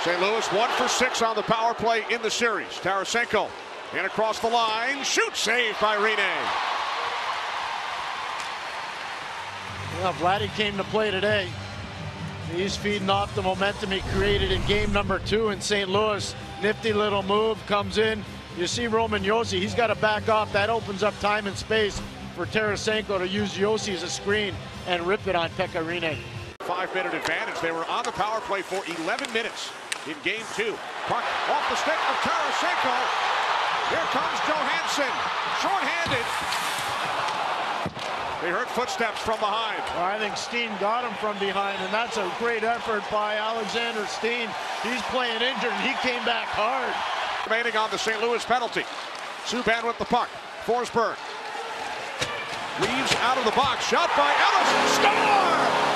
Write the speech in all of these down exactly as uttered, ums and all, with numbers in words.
Saint Louis one for six on the power play in the series. Tarasenko in across the line. Shoot, saved by Rinne. Well, Vladdy came to play today. He's feeding off the momentum he created in game number two in Saint Louis. Nifty little move, comes in. You see Roman Josi, he's got to back off. That opens up time and space for Tarasenko to use Josi as a screen and rip it on Pekka Rinne. Five-minute advantage. They were on the power play for eleven minutes in game two. Puck off the stick of Tarasenko. Here comes Johansson, short-handed. They heard footsteps from behind. Well, I think Steen got him from behind, and that's a great effort by Alexander Steen. He's playing injured, and he came back hard. Remaining on the Saint Louis penalty. Subban with the puck. Forsberg. Leaves out of the box. Shot by Ellis. Score!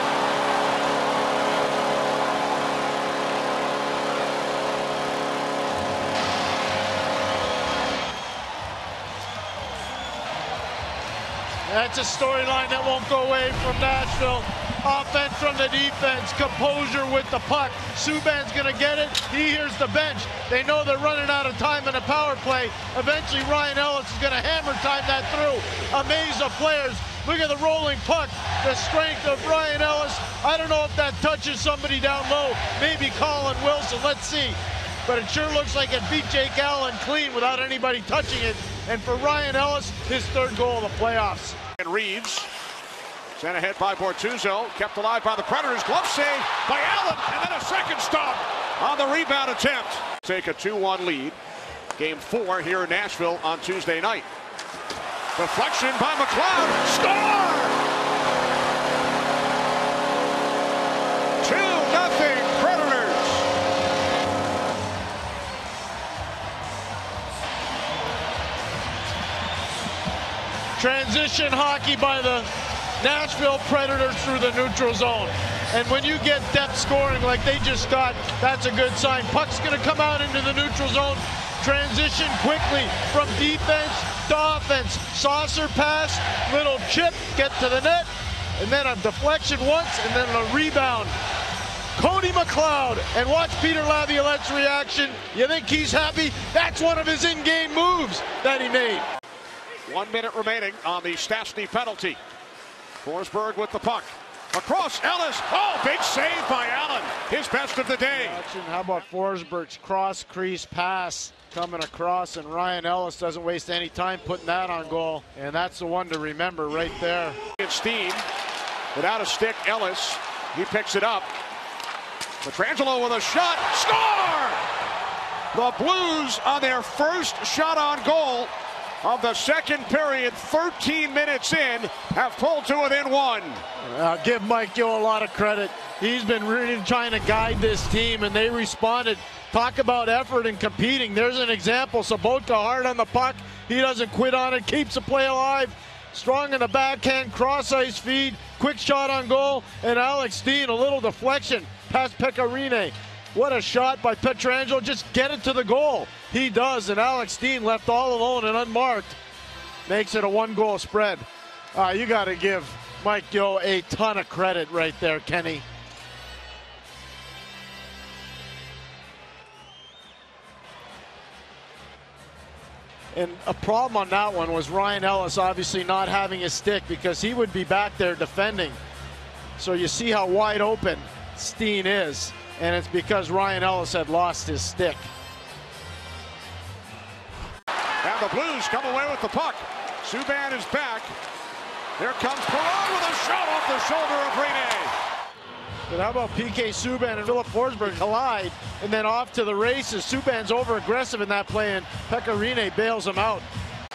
That's a storyline that won't go away from Nashville. Offense from the defense, composure with the puck. Subban's gonna get it, he hears the bench. They know they're running out of time in a power play. Eventually Ryan Ellis is gonna hammer time that through. A maze of players. Look at the rolling puck, the strength of Ryan Ellis. I don't know if that touches somebody down low, maybe Colin Wilson, let's see. But it sure looks like it beat Jake Allen clean without anybody touching it. And for Ryan Ellis, his third goal of the playoffs. And Reeves sent ahead by Bortuzzo, kept alive by the Predators. Glove save by Allen, and then a second stop on the rebound attempt. Take a two one lead. Game four here in Nashville on Tuesday night. Deflection by McLeod. Score! two nothing Predators. Transition hockey by the Nashville Predators through the neutral zone. And when you get depth scoring like they just got, that's a good sign. Puck's gonna come out into the neutral zone. Transition quickly from defense to offense. Saucer pass, little chip, get to the net, and then a deflection once, and then a rebound. Cody McLeod, and watch Peter Laviolette's reaction. You think he's happy? That's one of his in-game moves that he made. One minute remaining on the Stastny penalty. Forsberg with the puck. Across Ellis. Oh, big save by Allen. His best of the day. How about Forsberg's cross crease pass coming across, and Ryan Ellis doesn't waste any time putting that on goal. And that's the one to remember right there. Steen without a stick. Ellis, he picks it up. Pietrangelo with a shot. Score! The Blues on their first shot on goal of the second period, thirteen minutes in, have pulled to within one. I'll give Mike Yeo a lot of credit. He's been really trying to guide this team, and they responded. Talk about effort and competing. There's an example. Sobotka hard on the puck. He doesn't quit on it, keeps the play alive. Strong in the backhand, cross-ice feed, quick shot on goal, and Alex Steen, a little deflection past Pekka Rinne. What a shot by Pietrangelo, just get it to the goal. He does, and Alex Steen, left all alone and unmarked, makes it a one-goal spread. Uh, you got to give Mike Yeo a ton of credit right there, Kenny. And a problem on that one was Ryan Ellis obviously not having his stick, because he would be back there defending. So you see how wide open Steen is, and it's because Ryan Ellis had lost his stick. And the Blues come away with the puck. Subban is back. Here comes Perron with a shot off the shoulder of Rinne. But how about P K Subban and Philip Forsberg collide, and then off to the races. Subban's over aggressive in that play, and Pekka Rinne bails him out.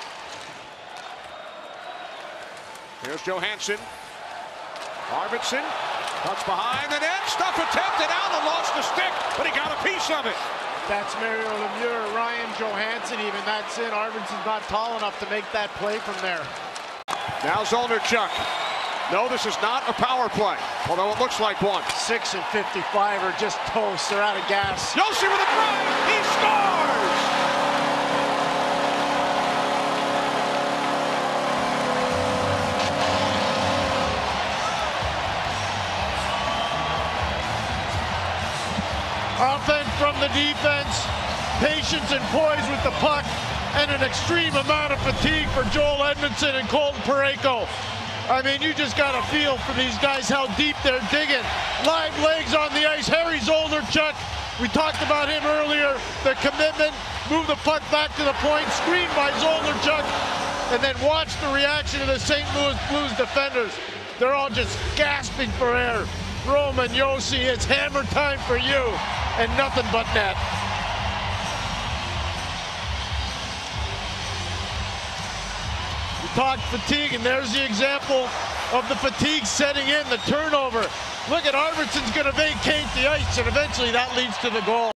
Here's Johansson. Arvidsson cuts behind the net. Stuff attempted. Allen lost the stick, but he got a piece of it. That's Mario Lemieux, Ryan Johansson even. That's in. Arvidsson's not tall enough to make that play from there. Now Zolnierczyk. No, this is not a power play, although it looks like one. six and fifty-five are just toast. They're out of gas. Josi with a drive. He scores! Offense from the defense, patience and poise with the puck, and an extreme amount of fatigue for Joel Edmondson and Colton Parayko. I mean, you just got a feel for these guys, how deep they're digging. Live legs on the ice. Harry Zolderchuk, we talked about him earlier. The commitment, move the puck back to the point, screened by Zolderchuk, and then watch the reaction of the Saint Louis Blues defenders. They're all just gasping for air. Roman Josi, it's hammer time for you, and nothing but net. We talked fatigue, and there's the example of the fatigue setting in, the turnover. Look at Arvidsson's going to vacate the ice, and eventually that leads to the goal.